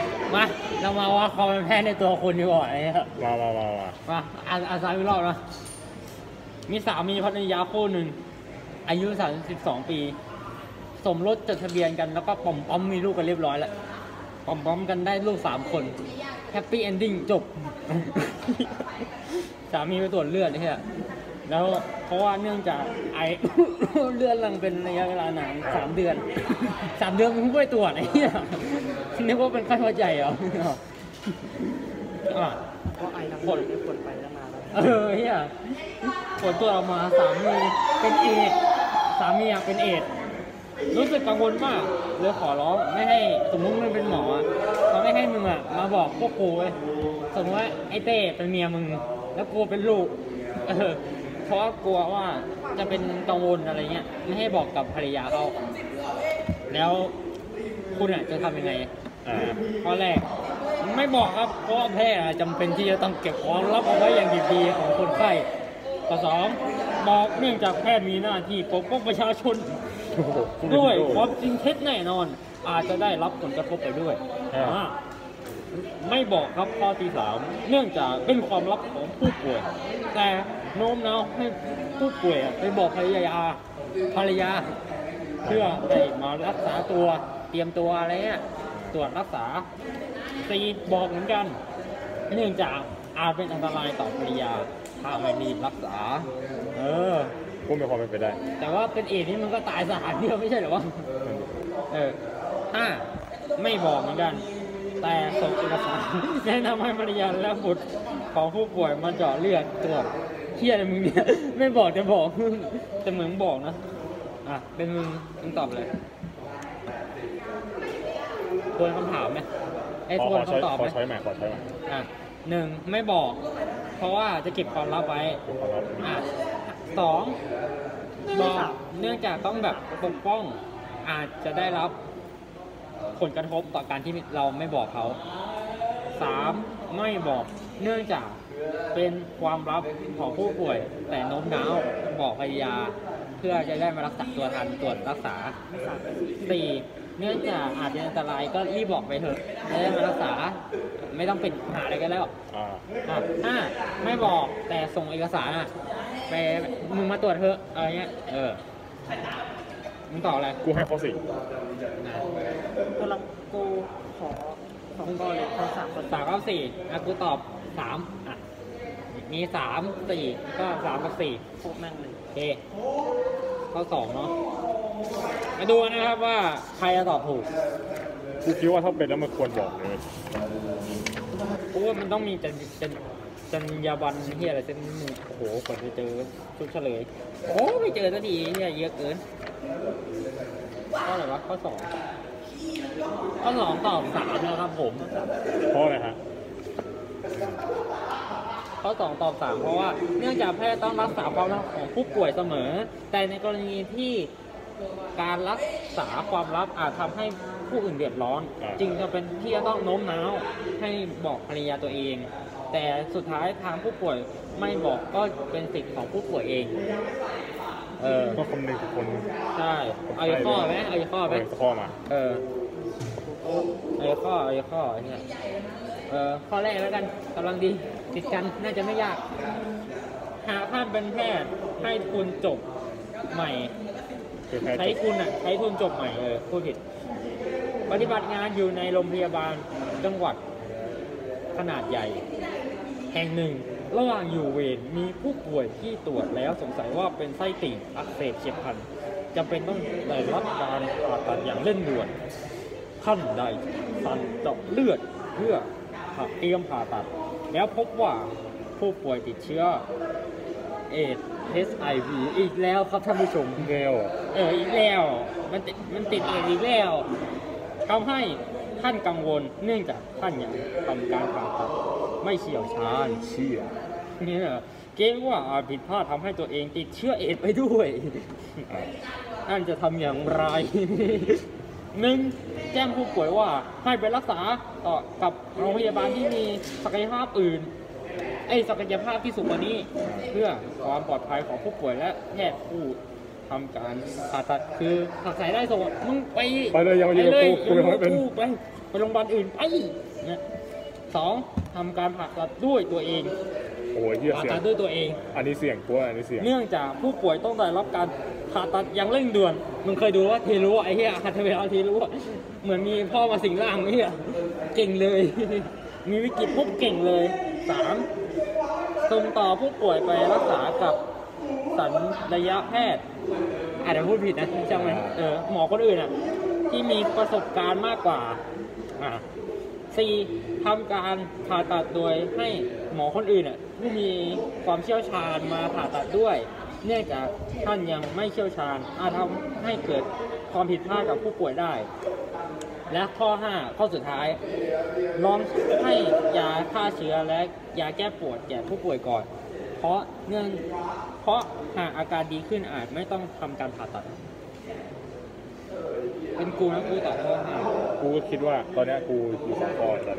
มาเรามาว่าความเป็นแพทย์ในตัวคุณดีกว่าเนี่ยมาอาซาวิรอบนะมีสามีภรรยาคู่หนึ่งอายุ32 ปีสมรสจดทะเบียนกันแล้วก็ป๋อมมีลูกกันเรียบร้อยแล้วป๋อมกันได้ลูก3 คนแฮปปี้เอนดิ้งจบ สามีไปตรวจเลือดเนี่ยแล้วเพราะว่าเนื่องจากไอ เลือดลังเป็นระยะเวลานาน3 เดือน3 เดือนมึงไม่ตรวจไอ้เนี่ยนึกว่าเป็นไข้หวัดใหญ่เหรอเพราะไอน้ำผลไปแล้วมาแล้วเฮียผลตรวจออกมาสามีเป็นเอดสามีเป็นเอดรู้สึกกังวลมากเลยขอร้องไม่ให้สมมุติมึงเป็นหมอเขาไม่ให้มึงมาบอกพวกกูเว้ยสมมติว่าไอ้เต้เป็นเมียมึงแล้วกูเป็นลูกเพราะกลัวว่าจะเป็นกังวลอะไรเงี้ยไม่ให้บอกกับภรรยาเขาแล้วคุณจะทำยังไงข้อแรกไม่บอกครับเพราะแพทย์จำเป็นที่จะต้องเก็บความลับเอาไว้อย่างดีๆของคนไข้ข้อ 2บอกเนื่องจากแพทย์มีหน้าที่ปกป้องประชาชนด้วยความจริงเท็จแน่นอนอาจจะได้รับผลกระทบไปด้วยไม่บอกครับข้อที่ 3เนื่องจากเป็นความลับของผู้ป่วยแต่โน้มน้าวให้ผู้ป่วยไปบอกภรรยาเพื่อให้มารักษาตัวเตรียมตัวอะไรเงี้ยตรวจรักษา4บอกเหมือนกันเนื่องจากอาจเป็นอันตรายต่อภรรยาถ้าไม่รีบรักษาก็มีความเป็นไปได้แต่ว่าเป็นเอดนี่มันก็ตายสถานเดียวไม่ใช่หรอวะไม่บอกเหมือนกันแต่ส่งเอกสารแนะนำให้ภรรยาและบุตรของผู้ป่วยมาเจาะเลือดตรวจเที่ยอะไรมึงเนี่ยไม่บอกจะบอกแต่เหมือนบอกนะเป็นมึงตอบเลยทวนคำถามไหมทวนคำตอบไหมขอใช้ใหม่ 1ไม่บอกเพราะว่าจะเก็บความลับไว้2บอกเนื่องจากต้องแบบปกป้องอาจจะได้รับผลกระทบต่อการที่เราไม่บอกเขา3ไม่บอกเนื่องจากเป็นความลับของผู้ป่วยแต่โน้มน้าวบอกภรรยาเพื่อจะได้มารักษาตัวทันตรวจรักษา4เนื่องจากอาจจะอันตรายก็รีบบอกไปเถอะจะได้มารักษาไม่ต้องปิดหาอะไรกันแล้ว5ไม่บอกแต่ส่งเอกสารไปมึงมาตรวจเถอะอะไรเงี้ยมึงตอบอะไรกูให้ข้อ4 กำลังกูขอ2 ข้อเลยข้อ3 ข้อ4กูตอบ3มี3 4ก็3 กับ 4 พวกแม่งเลยโอเคข้อ2เนาะมาดูนะครับว่าใครจะตอบถูกกูคิดว่าถ้าเป็นแล้วมันควรบอกเลยเพราะว่ามันต้องมีจรรยาบรรณที่อะไรเส้นมือโอ้โหกว่าจะเจอชุดเฉลยไม่เจอสักทีเนี่ยเยอะเกินข้ออะไรวะข้อ2ตอบ3นะครับผมเพราะอะไรฮะข้อ2ตอบ3เพราะว่าเนื่องจากแพทย์ต้องรักษาความลับของผู้ป่วยเสมอแต่ในกรณีที่การรักษาความลับอาจทำให้ผู้อื่นเดือดร้อนจึงจะเป็นที่จะต้องโน้มน้าวให้บอกภรรยาตัวเองแต่สุดท้ายทางผู้ป่วยไม่บอกก็เป็นสิทธิ์ของผู้ป่วยเองก็คำนึงคนใช่เอาอีกข้อไหมเอาอีกข้อไหมข้อมาเอาอีกข้อเนี่ยข้อแรกแล้วกันกำลังดีติดกันน่าจะไม่ยากหากท่านเป็นแพทย์ให้คุณจบใหม่ใช้ทุนจบใหม่พูดผิดปฏิบัติงานอยู่ในโรงพยาบาลจังหวัดขนาดใหญ่แห่งหนึ่งระหว่างอยู่เวรมีผู้ป่วยที่ตรวจแล้วสงสัยว่าเป็นไส้ติ่งอักเสบเฉียบพลันจำเป็นต้องได้รับการผ่าตัดอย่างเร่งด่วนท่านใดสั่นเจาะเลือดเพื่อเตรียมผ่าตัดแล้วพบว่าผู้ป่วยติดเชื้อเอดHIV อีกแล้วครับท่านผู้ชมอีกแล้วมันติดเอดอีกแล้วทำให้ท่านกังวลเนื่องจากท่านยังทำการผ่าตัดไม่เชี่ยวชาญเนี่ยเกรงว่าอาจผิดพลาดทำให้ตัวเองติดเชื้อเอดไปด้วยท่านจะทำอย่างไร1แจ้งผู้ป่วยว่าให้ไปรักษาต่อกับโรงพยาบาลที่มีศักยภาพอื่นศักยภาพที่สูงกว่านี้เพื่อความปลอดภัยของผู้ป่วยและแพทย์ผู้ทำการผ่าตัดคือผักใส่ได้ส่งมึงไปเลยยังไปเลยกูไม่เป็นไปไปโรงพยาบาลอื่นไปเนี่ย2ทำการผ่าตัดด้วยตัวเองโอ้ยเหี้ยผ่าเสี่ยตังดด้วยตัวเองอันนี้เสี่ยงตัวอันนี้เสี่ยงเนื่องจากผู้ป่วยต้องได้รับการผ่าตัดอย่างเร่งด่วนมึงเคยดูว่าเทรุไอ้เหี้ยฮัตเทเวลเทรุเหมือนมีพ่อมาสิงร่างไอ้เหี้ยเก่งเลย มีวิกฤตปุ๊บเก่งเลย3ส่งต่อผู้ป่วยไปรักษากับสัญญาแพทย์อาจจะพูดผิดนะใช่ไหมหมอคนอื่นอ่ะที่มีประสบการณ์มากกว่า4ทำการผ่าตัดโดยให้หมอคนอื่นอ่ะผู้มีความเชี่ยวชาญมาผ่าตัดด้วยเนื่องจากท่านยังไม่เชี่ยวชาญอาจทำให้เกิดความผิดพลาดกับผู้ป่วยได้ และข้อสุดท้ายลองให้ยาฆ่าเชื้อและยาแก้ปวดแก่ผู้ป่วยก่อนเพราะหากอาการดีขึ้นอาจไม่ต้องทำการผ่าตัดเป็นกูนะกูตอบข้อกูก็คิดว่าตอนเนี้ยกูอยู่2 ข้อใช่